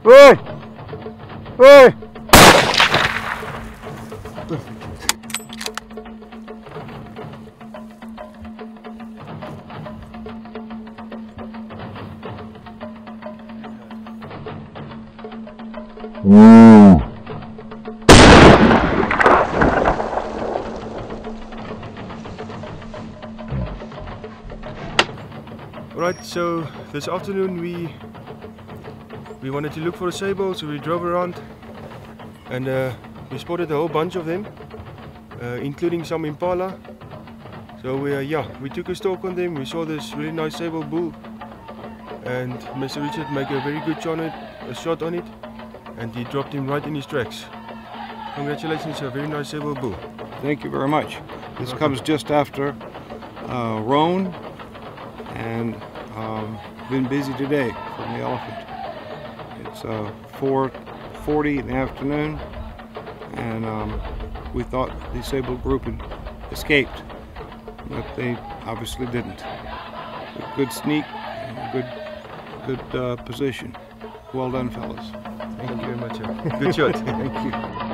Oi! Oi! Alright, so this afternoon we wanted to look for a sable, so we drove around and we spotted a whole bunch of them, including some impala. So we took a stalk on them. We saw this really nice sable bull, and Mr. Richard made a very good shot on it, and he dropped him right in his tracks. Congratulations, a very nice sable bull. Thank you very much. This comes just after Roan, and been busy today from the elephant. It's 4:40 in the afternoon, and we thought the sable group had escaped, but they obviously didn't. A good sneak, and a good position. Well done, fellas. Thank you very much. Good shot. Thank you.